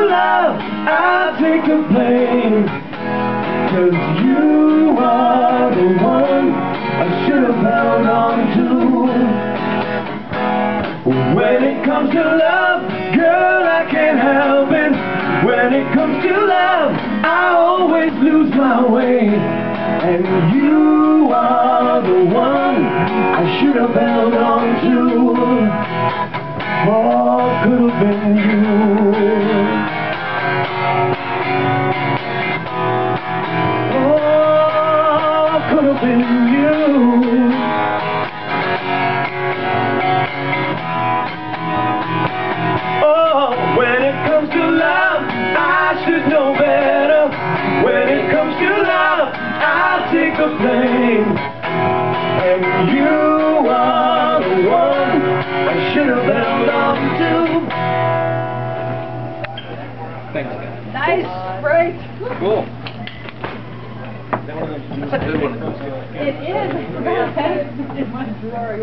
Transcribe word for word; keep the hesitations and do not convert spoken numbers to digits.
love, I'll take the blame. 'Cause you are the one I should have held on to. When it comes to love, girl, I can't help it. When it comes to love, I always lose my way. And you are the one I should have held on to. Oh, could have been you. Oh, could have been you. Oh, when it comes to love, I should know better. When it comes to love, I'll take the blame. And you are the one I should have held on to. Thanks, guys. Nice, great. Cool. It is. I forgot I had it in my drawer.